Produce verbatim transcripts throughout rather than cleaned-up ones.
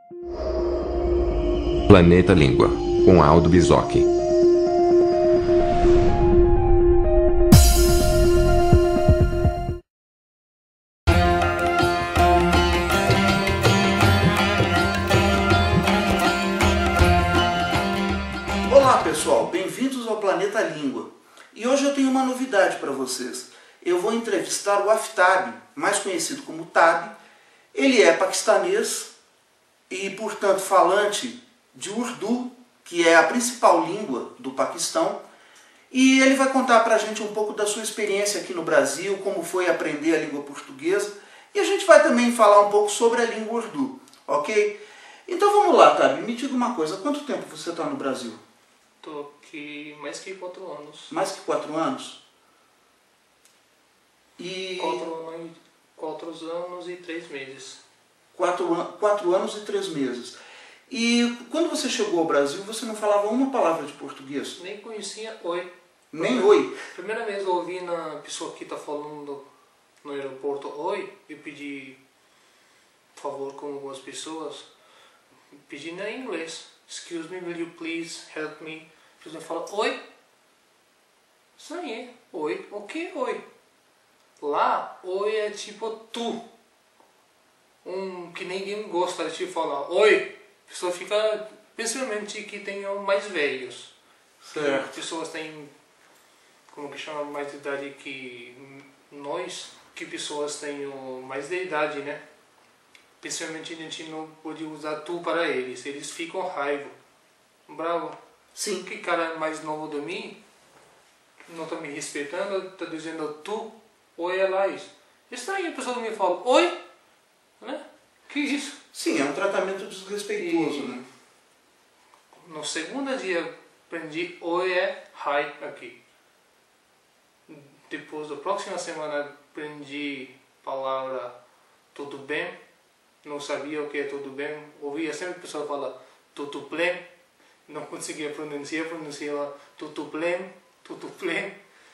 Planeta Língua, com Aldo Bisocchi. Olá pessoal, bem-vindos ao Planeta Língua. E hoje eu tenho uma novidade para vocês. Eu vou entrevistar o Aftab, mais conhecido como Tab. Ele é paquistanês e, portanto, falante de Urdu, que é a principal língua do Paquistão. E ele vai contar para a gente um pouco da sua experiência aqui no Brasil, como foi aprender a língua portuguesa. E a gente vai também falar um pouco sobre a língua Urdu, ok? Então vamos lá, Tab, me diga uma coisa, há quanto tempo você está no Brasil? Estou aqui mais que quatro anos. Mais que quatro anos? E... Quatro anos, quatro anos e três meses. Quatro, an quatro anos e três meses. E quando você chegou ao Brasil, você não falava uma palavra de português? Nem conhecia oi. Nem oi? Primeira vez eu ouvi na pessoa que está falando no aeroporto oi, eu pedi favor com algumas pessoas, pedi em inglês. Excuse me, will you please help me? A pessoa fala oi. Isso aí, oi. O que oi? Lá, oi é tipo tu. Um que ninguém gosta de te falar oi. A pessoa fica, principalmente que tenham mais velhos. Certo. As pessoas têm, como que chama, mais de idade que nós, que pessoas têm mais de idade, né? Principalmente a gente não pode usar tu para eles, eles ficam raiva. Bravo. Sim. Que cara mais novo de mim, não está me respeitando, está dizendo tu, oi é lá isso. Estranho, a pessoa me fala oi, né? Que isso? Sim, é um tratamento desrespeitoso, E né? no segundo dia aprendi oi é hi aqui. Depois da próxima semana aprendi a palavra tudo bem. Não sabia o que é tudo bem. Ouvia sempre a pessoa falar tudo bem. Não conseguia pronunciar, pronunciava tudo bem, tudo bem.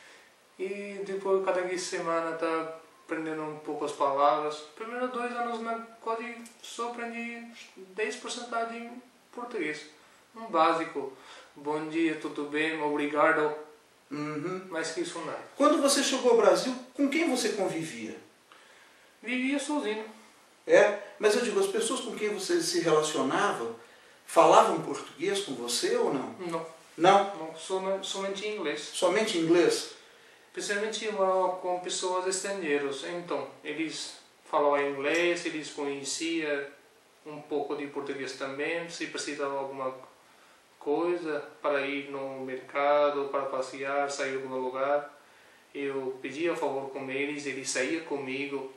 E depois cada semana tá aprendendo um pouco as palavras. Primeiros dois anos na quase só aprendi dez por cento de português. Um básico. Bom dia, tudo bem, obrigado. Uhum. Mais que isso não. Quando você chegou ao Brasil, com quem você convivia? Vivia sozinho. É, mas eu digo, as pessoas com quem você se relacionava falavam português com você ou não? Não. Não? Não, som- somente em inglês. Somente inglês? Principalmente lá com pessoas estrangeiras. Então, eles falavam inglês, eles conheciam um pouco de português também. Se precisava alguma coisa para ir no mercado, para passear, sair de algum lugar, eu pedia favor com eles, eles saíam comigo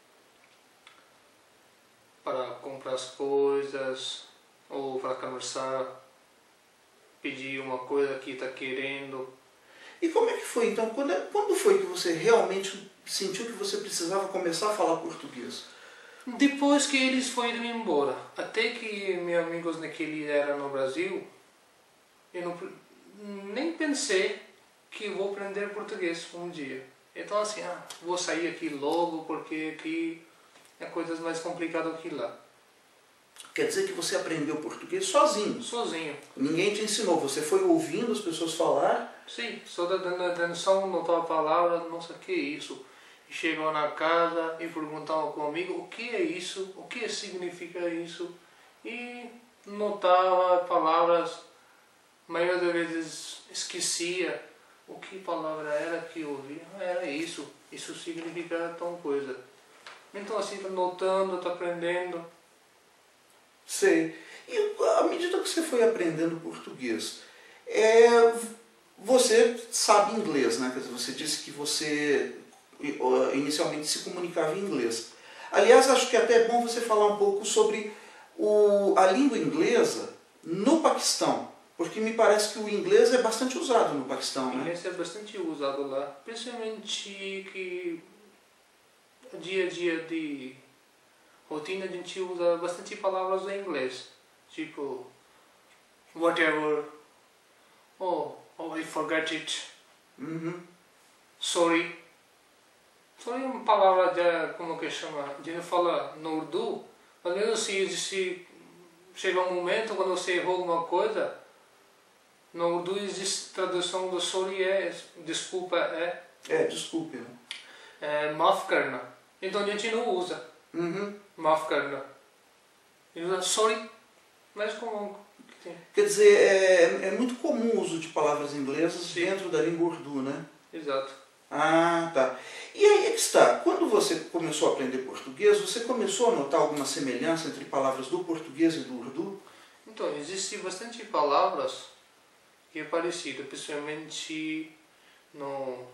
para comprar as coisas ou para conversar, pedir uma coisa que está querendo. E como é que foi então? Quando, é- quando foi que você realmente sentiu que você precisava começar a falar português? Depois que eles foram embora, até que meus amigos naquele era no Brasil, eu não, nem pensei que vou aprender português um dia. Então assim, ah, vou sair aqui logo porque aqui é coisas mais complicadas que lá. Quer dizer que você aprendeu português sozinho? Sozinho. Ninguém te ensinou, você foi ouvindo as pessoas falar? Sim, só dando atenção, notava a palavra, nossa, que é isso? E chegam na casa e perguntavam comigo o que é isso, o que significa isso. E notava palavras, a maioria das vezes esquecia o que palavra era que eu ouvia. Ah, era isso, isso significa tal coisa. Então assim, tá notando, tá aprendendo. Sei. E à medida que você foi aprendendo português, é, você sabe inglês, né? Quer dizer, você disse que você inicialmente se comunicava em inglês. Aliás, acho que até é bom você falar um pouco sobre o, a língua inglesa no Paquistão, porque me parece que o inglês é bastante usado no Paquistão, O né? inglês é bastante usado lá, principalmente que dia a dia de rotina a gente usa bastante palavras em inglês, tipo whatever, oh, oh I forgot it, Uhum. sorry. Sorry é uma palavra de, como que chama, a gente fala no Urdu, mas mesmo assim existe chega um momento quando você errou alguma coisa, no Urdu existe tradução do sorry é, desculpa é... É, desculpe. Né? É, maaf karna. Então a gente não usa Uhum. maaf karna. Ele usa sorry, mais comum que tem. Quer dizer, é, é muito comum o uso de palavras inglesas Sim. dentro da língua urdu, né? Exato. Ah, tá. E aí é que está. Quando você começou a aprender português, você começou a notar alguma semelhança entre palavras do português e do urdu? Então, existem bastante palavras que é parecido, principalmente no,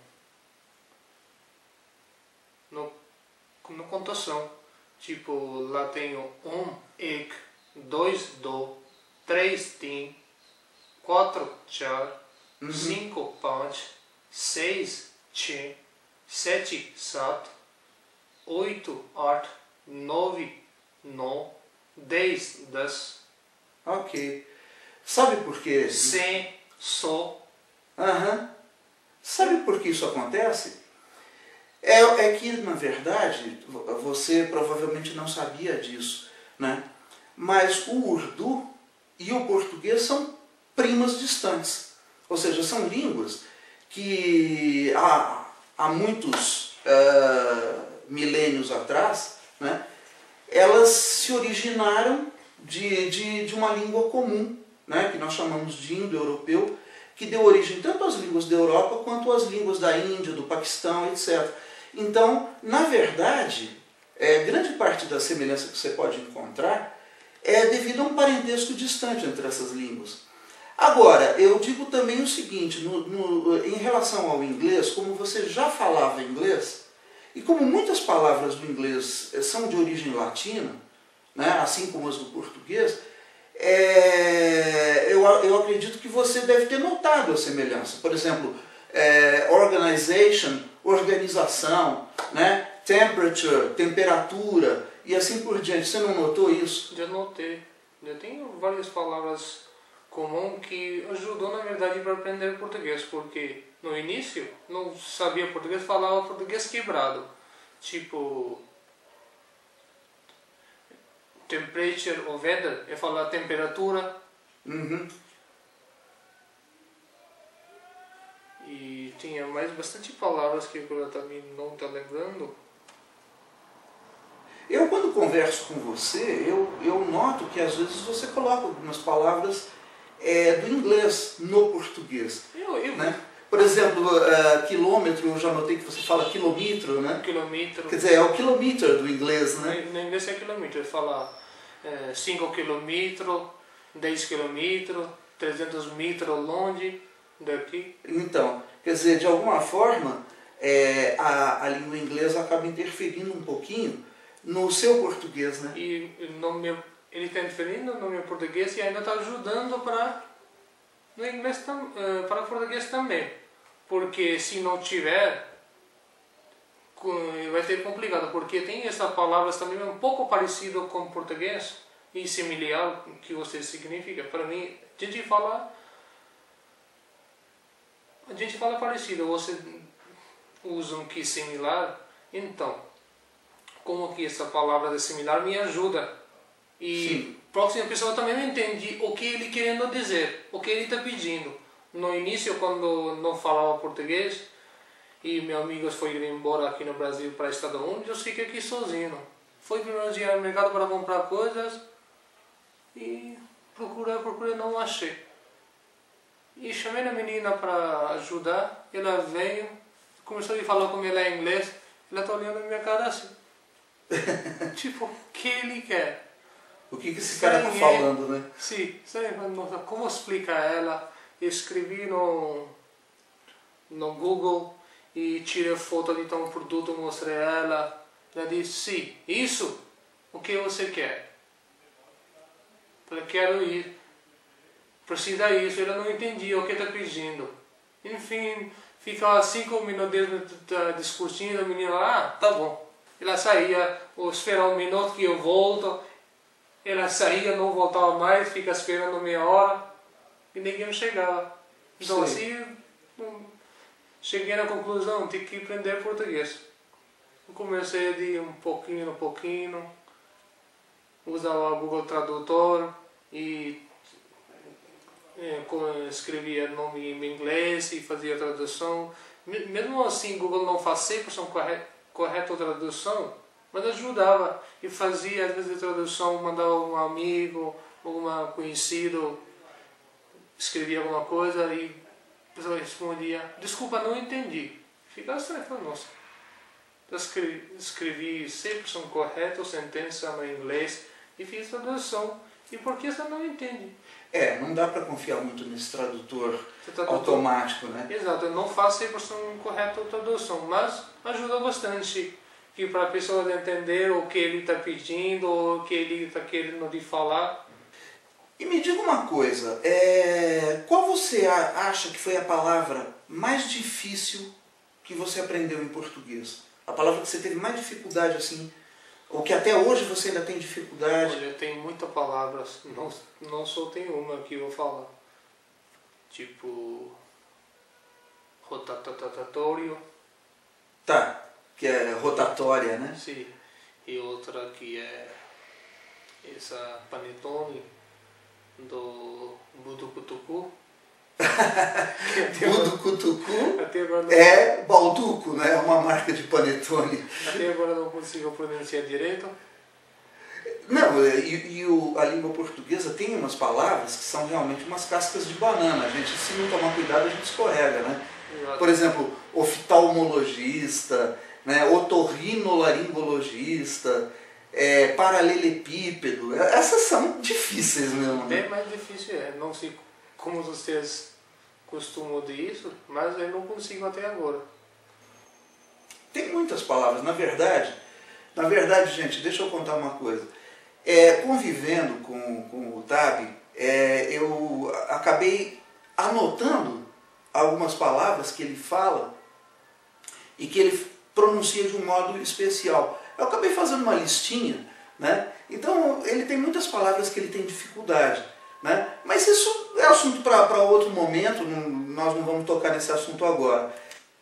no, no contação. Tipo, lá tem o um, ek, dois, do, três, tim, quatro, char, Uhum. cinco, panch, seis, che, sete, sat, oito, art, nove, no, dez, das, Ok. Sabe por quê? cem, so. Aham. Sabe por que isso acontece? É, é que, na verdade, você provavelmente não sabia disso, né? Mas o urdu e o português são primas distantes. Ou seja, são línguas que há, há muitos uh, milênios atrás, né, elas se originaram de, de, de uma língua comum, né, que nós chamamos de indo-europeu, que deu origem tanto às línguas da Europa quanto às línguas da Índia, do Paquistão, etcétera. Então, na verdade, é, grande parte da semelhança que você pode encontrar é devido a um parentesco distante entre essas línguas. Agora, eu digo também o seguinte, no, no, em relação ao inglês, como você já falava inglês, e como muitas palavras do inglês são de origem latina, né, assim como as do português, é, eu, eu acredito que você deve ter notado a semelhança. Por exemplo, é, organization, organização, né, temperature, temperatura, e assim por diante. Você não notou isso? Já notei. Já tenho várias palavras comuns que ajudou, na verdade, para aprender português, porque no início não sabia português, falava português quebrado. Tipo, temperature ou weather, é falar temperatura. Uhum. E tinha mais bastante palavras que agora também não estou lembrando. Eu, quando converso com você, eu, eu noto que às vezes você coloca algumas palavras é, do inglês no português. Eu, eu, né? Por exemplo, uh, quilômetro, eu já notei que você fala quilômetro, né? Quilômetro. Quer dizer, é o quilômetro do inglês, né? No inglês é quilômetro, fala cinco quilômetros, dez quilômetros, trezentos metros longe daqui. Então, quer dizer, de alguma forma, é, a, a língua inglesa acaba interferindo um pouquinho no seu português, né? E no meu, ele está interferindo no meu português e ainda está ajudando para no inglês tam, para o português também, porque se não tiver vai ser complicado, porque tem essas palavras também um pouco parecido com o português e similar que você significa. Para mim, a gente fala a gente fala parecido, você usa um que similar, então como que essa palavra de similar me ajuda. E Sim. a próxima pessoa também não entende o que ele querendo dizer, o que ele está pedindo. No início, quando não falava português, e meus amigos foram embora aqui no Brasil para Estados Unidos, eu fiquei aqui sozinho. Fui primeiro dia no mercado para comprar coisas e procurei, procurei, não achei. E chamei a menina para ajudar, ela veio, começou a falar com ela em inglês, ela está olhando na minha cara assim. Tipo, o que ele quer? O que, que esse cara está falando, né? Sim, como explicar ela? Escrevi no, no Google e tirei foto de um produto, mostrei a ela. Ela disse, sim, isso, o que você quer? Eu quero ir. Precisa isso, ela não entendia o que está pedindo. Enfim, ficava cinco minutos discutindo, a menina, ah, tá bom. Ela saía, ou esperar um minuto que eu volto. Ela saía, não voltava mais, fica esperando meia hora e ninguém chegava. Então Sim. assim, cheguei na conclusão, tem que aprender português. Eu comecei de um pouquinho, um pouquinho, usava o Google Tradutor, e é, escrevia nome em inglês e fazia tradução. Mesmo assim, Google não faz cem por cento correto, correto a tradução, mas ajudava e fazia às vezes a tradução, mandava um amigo, alguma conhecido, escrevia alguma coisa e a pessoa respondia, desculpa, não entendi. Ficava estranho, falando, nossa, eu escrevi, escrevi cem por cento correto a sentença no inglês e fiz tradução. E por que você não entende? É, não dá para confiar muito nesse tradutor, tradutor automático, né? Exato, eu não faço cem por cento correto a tradução, mas ajuda bastante para a pessoa entender o que ele está pedindo, ou o que ele está querendo de falar. E me diga uma coisa, é... qual você acha que foi a palavra mais difícil que você aprendeu em português? A palavra que você teve mais dificuldade, assim, ou que até hoje você ainda tem dificuldade? Olha, tem muitas palavras, não, não só tem uma que eu vou falar. Tipo, rotatório. Tá, que é rotatória, né? Sim, e outra que é essa panetone do Buducutucu. Buducutucu até agora não... é Balduco, né? É uma marca de panetone. Até agora não consigo pronunciar direito. Não, e, e o, a língua portuguesa tem umas palavras que são realmente umas cascas de banana. A gente, se não tomar cuidado, a gente escorrega, né? Exato. Por exemplo, oftalmologista, né? Otorrinolaringologista, é, paralelepípedo. Essas são difíceis mesmo, né? Bem mais difícil é. Não sei como vocês costumam disso, mas eu não consigo até agora. Tem muitas palavras. Na verdade, na verdade, gente, deixa eu contar uma coisa. É, convivendo com, com o Tabi, é, eu acabei anotando algumas palavras que ele fala e que ele pronuncia de um modo especial. Eu acabei fazendo uma listinha, né? Então ele tem muitas palavras que ele tem dificuldade, né? Mas isso é assunto para outro momento, não, nós não vamos tocar nesse assunto agora.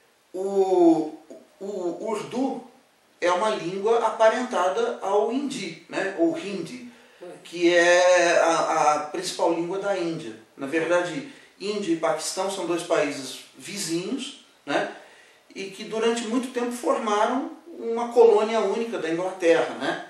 O, o Urdu é uma língua aparentada ao Hindi, né? Ou Hindi, que é a, a principal língua da Índia. Na verdade, Índia e Paquistão são dois países vizinhos, né? E que durante muito tempo formaram uma colônia única da Inglaterra, né?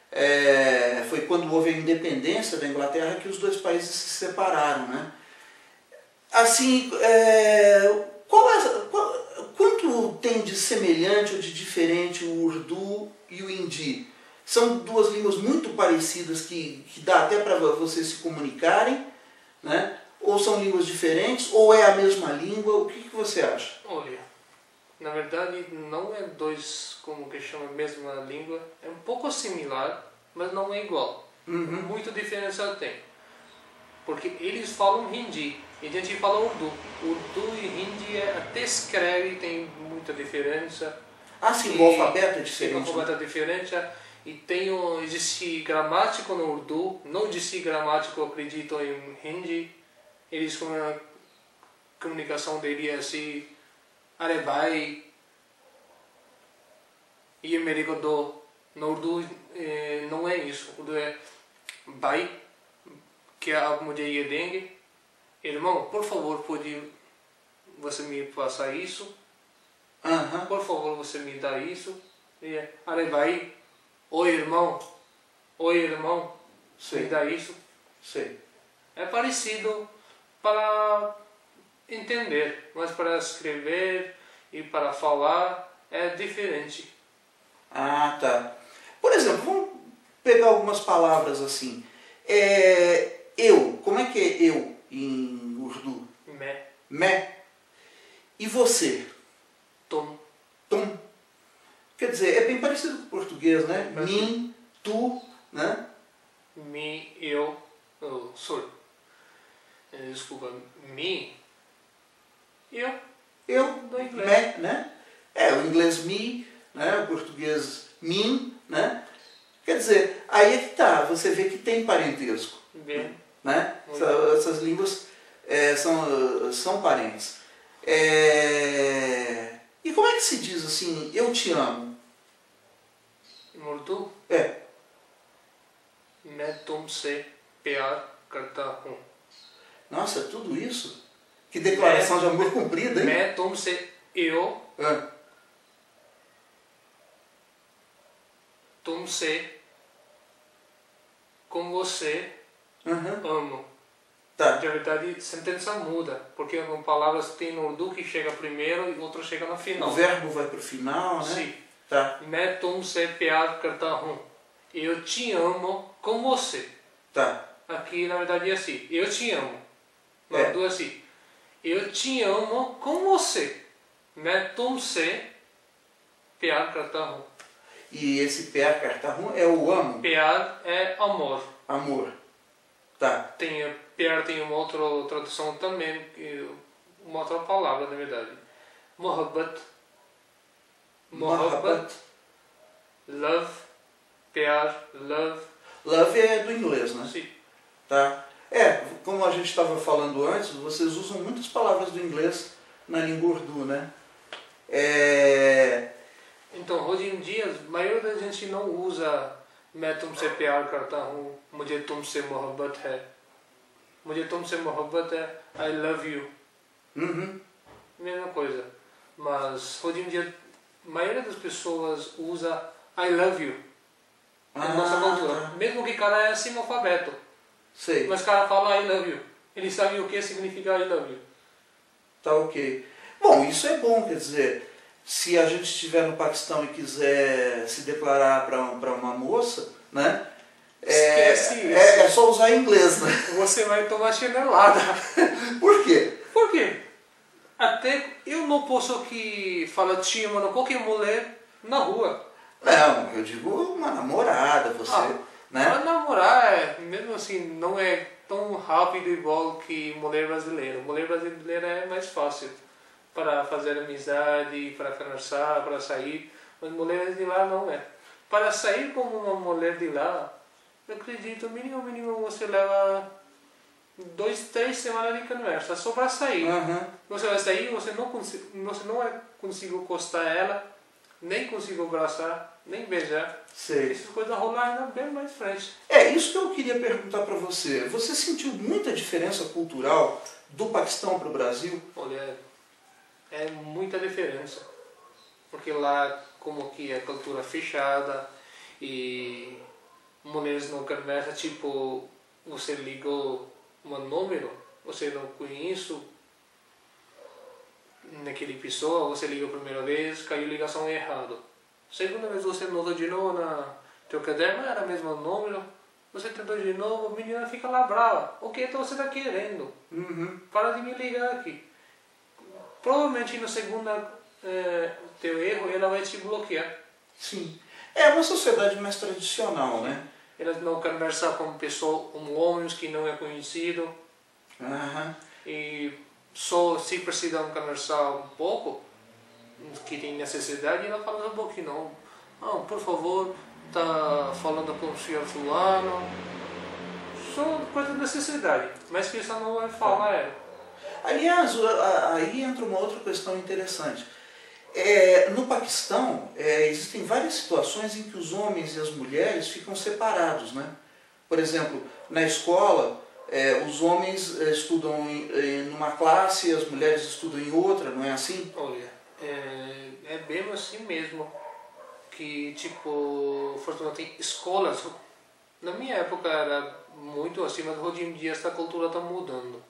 É, foi quando houve a independência da Inglaterra que os dois países se separaram, né? Assim, é, qual é, qual, quanto tem de semelhante ou de diferente o Urdu e o Hindi? São duas línguas muito parecidas que, que dá até para vocês se comunicarem, né? Ou são línguas diferentes, ou é a mesma língua? O que, que você acha? Olha, na verdade não é dois, como que chama, a mesma língua. É um pouco similar, mas não é igual. Uhum. Muita diferença tem. Porque eles falam Hindi e a gente fala Urdu. Urdu e Hindi é, até escreve tem muita diferença. Ah, sim, o alfabeto é diferente. O alfabeto é diferente. E tem, existe gramática no Urdu, não existe gramática, eu acredito, em Hindi. Eles, com a comunicação dele é assim, Arebai e Amerigodo. No Urdu eh, não é isso. O Urdu é Bai, que é algo de Yedengue. Irmão, por favor, pode você me passar isso? Uhum. Por favor, você me dá isso? E é Arebai, oi irmão, oi irmão, Sei. me dá isso? Sei. É parecido para entender, mas para escrever e para falar é diferente. Ah, tá. Por exemplo, vamos pegar algumas palavras assim. É, eu, como é que é eu em Urdu? Me, Me. E você? tom, Tom. Quer dizer, é bem parecido com o português, né? É Mim, tu, né? mi, eu, oh, sorry. Eh, Desculpa, mi, eu, Eu, do inglês. me, né? É, o inglês me, né? O português mim, né? Quer dizer, aí é que tá, você vê que tem parentesco, Bem, né? Muito Essa- Essas línguas é, são, são parentes. É, e como é que se diz assim, eu te amo? Urdu, É, me, tom, se, pear, karta hoon. Nossa, tudo isso? Que declaração de amor cumprida, hein? Main tumse, eu, Ah, tumse, com você, aham. amo. Tá. De verdade, sentença muda, porque algumas palavras tem no urdu que chega primeiro e outro chega no final. O verbo vai pro final, né? Sim. Tá, Main tumse pyar karta hoon. Eu te amo com você. tá. Aqui na verdade é assim, eu te amo. No É. urdu é assim, eu te amo com você. Main tumse pyar karta hoon. E esse pyar karta hoon é o amo, Pyar é amor. amor. Tá. Tem, pyar tem uma outra tradução também, que- uma outra palavra na verdade. Mohabbat. Mohabbat. Love. Pyar. Love. Love é do inglês, né? Sim. Tá. É, como a gente estava falando antes, vocês usam muitas palavras do inglês na língua urdu, né? É... Então, hoje em dia, a maioria da gente não usa मैं तुमसे प्यार करता हूँ, मुझे तुमसे मोहब्बत है, मुझे तुमसे मोहब्बत है, I love you. Uhum. Mesma coisa. Mas hoje em dia, a maioria das pessoas usa I love you na Ah, nossa cultura. tá. Mesmo que o cara é analfabeto, Sei. mas o cara fala I love you. Ele sabe o que significa I love you. Tá ok. Bom, isso é bom, quer dizer, se a gente estiver no Paquistão e quiser se declarar para uma moça, né? É, Esquece isso. é, é só usar inglês, né? Você vai tomar chinelada. Por quê? Por quê? Até eu não posso que falar te amo a qualquer mulher na rua. Não, eu digo uma namorada, você, Ah, né? Para namorar, é, mesmo assim, não é tão rápido igual que mulher brasileira. Mulher brasileira é mais fácil para fazer amizade, para conversar, para sair. Mas mulheres de lá não é. Para sair como uma mulher de lá, eu acredito, mínimo, mínimo você leva dois, três semanas de conversa só para sair. Uhum. Você vai sair, você não, consi- você não vai conseguir encostar ela, nem conseguir abraçar, nem beijar. Sei. Essas coisas rolar ainda bem mais frente. É, isso que eu queria perguntar para você. Você sentiu muita diferença cultural do Paquistão para o Brasil? Olha, é muita diferença. Porque lá, como que é cultura fechada e mulheres não conversam, tipo, você ligou um número, você não conhece naquele pessoa, você ligou a primeira vez, caiu a ligação errada. Segunda vez você notou de novo na teu caderno, era o mesmo número, você tentou de novo, a menina fica lá brava. O que então você está querendo? Uhum. Para de me ligar aqui. Provavelmente no segundo eh, teu erro, ela vai te bloquear. Sim. É uma sociedade mais tradicional, né? Ela não conversa com pessoas, com homens que não é conhecido. Aham. E só se precisam conversar um pouco, que tem necessidade, ela fala um pouquinho. Não, não, por favor, tá falando com o senhor fulano. Só coisa de necessidade, mas que isso não vai falar ela. Aliás, o- a- aí entra uma outra questão interessante. É, no Paquistão, é, existem várias situações em que os homens e as mulheres ficam separados, né? Por exemplo, na escola, é, os homens é, estudam em, em uma classe e as mulheres estudam em outra, não é assim? Olha, é, é bem assim mesmo. Que, tipo, Fortuna tem escolas. Na minha época era muito assim, mas hoje em dia essa cultura está mudando.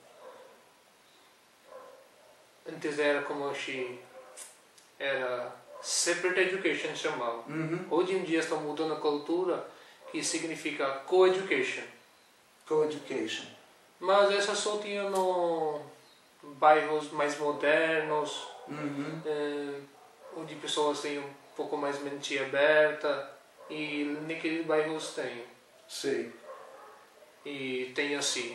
Antes era como assim, era separate education chamava. Uhum. Hoje em dia está mudando a cultura, que significa co-education. Co-education. Mas essa só tinha no bairros mais modernos, Uhum. eh, onde pessoas têm um pouco mais mente aberta, e naqueles bairros tem. Sei. E tem assim,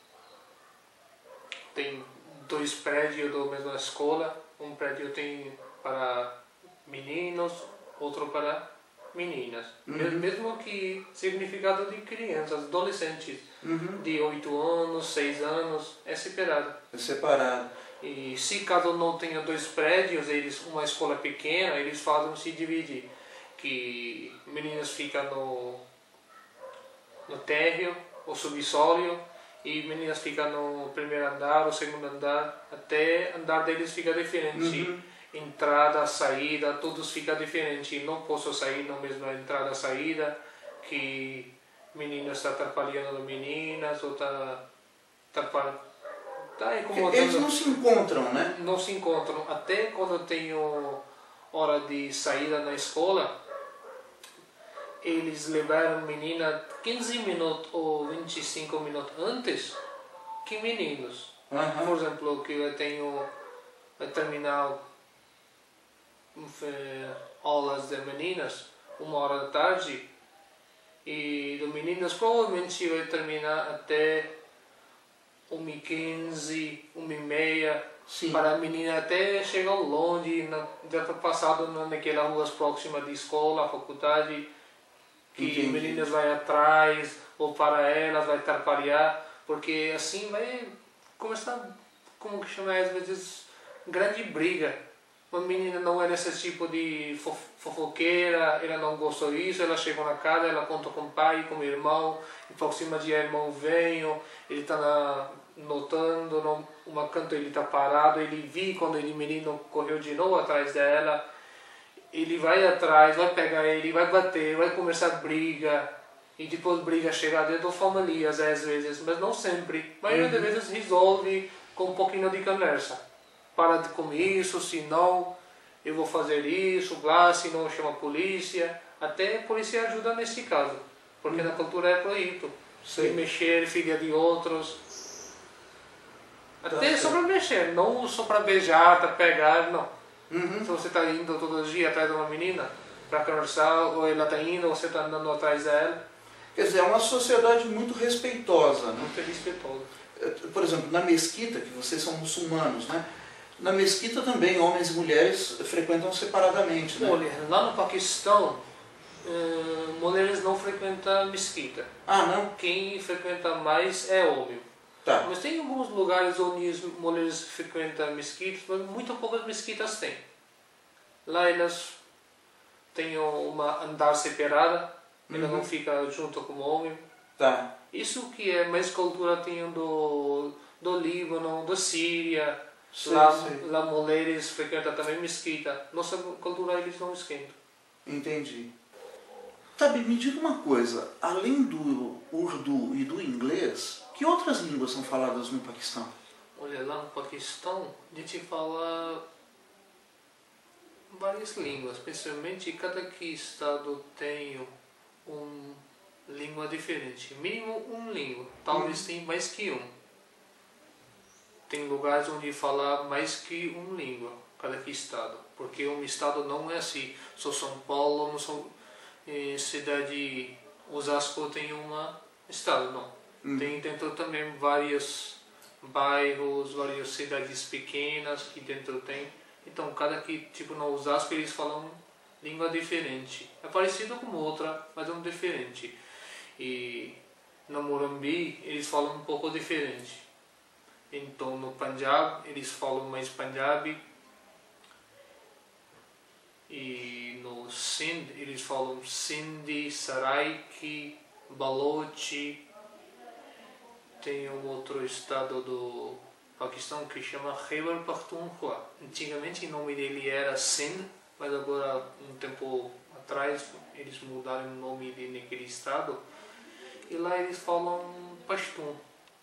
tem dois prédios da mesma escola, um prédio tem para meninos, outro para meninas. Uhum. Mesmo que significado de crianças, adolescentes, Uhum. de oito anos, seis anos, é separado. É separado. E se cada um não tenha dois prédios, eles uma escola pequena, eles fazem se dividir. Que meninas ficam no, no térreo, ou subsolo, e meninas ficam no primeiro andar, o segundo andar, até andar deles fica diferente. Uhum. Entrada, saída, todos fica diferente. Não posso sair na mesma entrada, saída, que meninas está atrapalhando meninas ou está atrapalhando. Tá incomodando. Eles não se encontram, né? Não se encontram. Até quando eu tenho hora de saída na escola, eles levaram menina quinze minutos ou vinte e cinco minutos antes que meninos. Uhum. Por exemplo, que eu tenho vai terminar aulas de meninas uma hora da tarde e de meninas provavelmente vai terminar até uma e quinze, uma e meia. Sim. Para a menina até chegar longe, na, já está passado naquelas ruas próximas de escola, faculdade, que Entendi. meninas vai atrás ou para elas vai atrapalhar, porque assim vai começar, como que chama às vezes, grande briga. Uma menina não é desse tipo de fofoqueira, ela não gostou disso, ela chegou na casa, ela conta com o pai, com o irmão, e próximo dia o irmão vem, ele está notando, no, uma canto ele está parado, ele viu quando o menino correu de novo atrás dela, ele vai atrás, vai pegar ele, vai bater, vai começar briga, e depois briga chega dentro da família às vezes, mas não sempre. A maioria das vezes resolve com um pouquinho de conversa. Para de com isso, se não, eu vou fazer isso, lá, se não chama a polícia. Até a polícia ajuda nesse caso, porque na cultura é proibido. Sem mexer, filha de outros. Até só para mexer, não só para beijar, para pegar, não. Uhum. Se você está indo todo dia atrás de uma menina para conversar, ou ela está indo, ou você está andando atrás dela. Quer dizer, é uma sociedade muito respeitosa, né? Muito respeitosa. Por exemplo, na mesquita, que vocês são muçulmanos, né? Na mesquita também homens e mulheres frequentam separadamente, né? Olha, lá no Paquistão, uh, mulheres não frequentam mesquita. Ah, não? Quem frequenta mais é homem. Tá. Mas tem alguns lugares onde as mulheres frequentam mesquitas, mas muito poucas mesquitas tem. Lá elas têm uma andar separada, ela Uhum. não fica junto com o homem. Tá. Isso que é mais cultura tem do, do Líbano, da Síria. Sei, lá, sei. lá mulheres frequentam também mesquita. Nossa cultura eles não esquentam. Entendi. Tabi, me diga uma coisa, além do urdu e do inglês, que outras línguas são faladas no Paquistão? Olha, lá no Paquistão a gente fala várias línguas, principalmente cada que estado tem uma língua diferente, mínimo uma língua, talvez Uhum. tenha mais que um. Tem lugares onde fala mais que uma língua, cada que estado, porque um estado não é assim, só São Paulo, não são eh, cidade Osasco tem uma estado, não. Uhum. Tem dentro também vários bairros, várias cidades pequenas que dentro tem. Então cada que tipo no Osasco eles falam língua diferente. É parecido com outra, mas é um diferente. E no Morumbi eles falam um pouco diferente. Então no Punjab eles falam mais Punjabi. E no Sindh eles falam Sindhi, Saraiki, Balochi. Tem um outro estado do Paquistão que chama Khyber Pakhtunkhwa. Antigamente o nome dele era Sindh, mas agora um tempo atrás eles mudaram o nome de naquele estado. E lá eles falam Pashtun.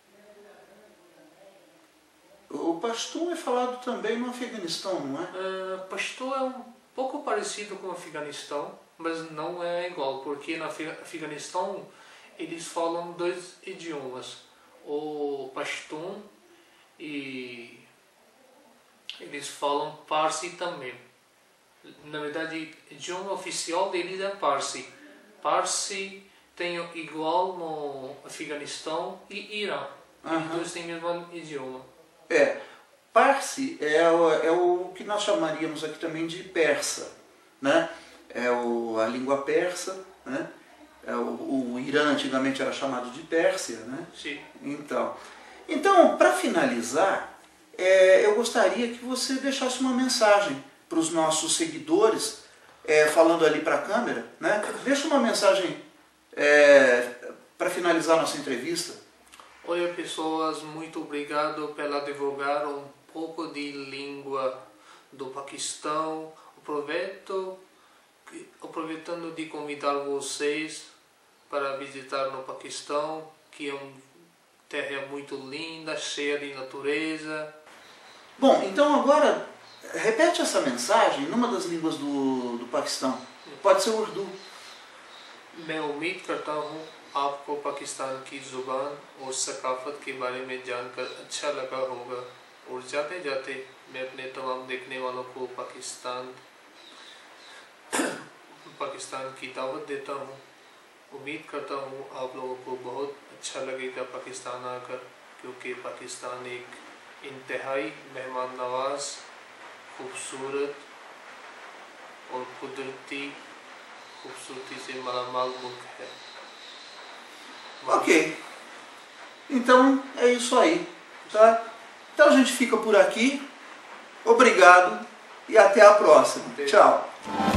O pashtun é falado também no Afeganistão, não é? Uh, Pashtun é um pouco parecido com o Afeganistão, mas não é igual, porque no Afeganistão eles falam dois idiomas, o Pashtun e eles falam Parsi também. Na verdade, o idioma oficial deles é Parsi. Parsi tem igual no Afeganistão e Irã. Uhum. Os dois têm o mesmo idioma. É, Parsi é o, é o que nós chamaríamos aqui também de persa, né? É o, a língua persa, né? É o, o Irã antigamente era chamado de Pérsia, né? Sim. Então, então para finalizar, é, eu gostaria que você deixasse uma mensagem para os nossos seguidores, é, falando ali para a câmera, né? Deixa uma mensagem é, para finalizar nossa entrevista. Oi pessoas, muito obrigado pela divulgar um pouco de língua do Paquistão. Aproveito, aproveitando de convidar vocês para visitar no Paquistão, que é uma terra muito linda, cheia de natureza. Bom, então agora repete essa mensagem numa das línguas do, do Paquistão. Pode ser Urdu. मैं उम्मीद करता हूँ आपको पाकिस्तान की ज़ुबान और सकाफ़त के बारे में जानकर अच्छा लगा होगा, और जाते जाते मैं अपने तमाम देखने वालों को पाकिस्तान पाकिस्तान की दावत देता हूँ। उम्मीद करता हूँ आप लोगों को बहुत अच्छा लगेगा पाकिस्तान आकर, क्योंकि पाकिस्तान एक इंतहाई मेहमान नवाज, खूबसूरत और कुदरती खूबसूरती से मालामाल मुल्क है। Ok, então é isso aí, tá? Então a gente fica por aqui, obrigado e até a próxima. Tchau!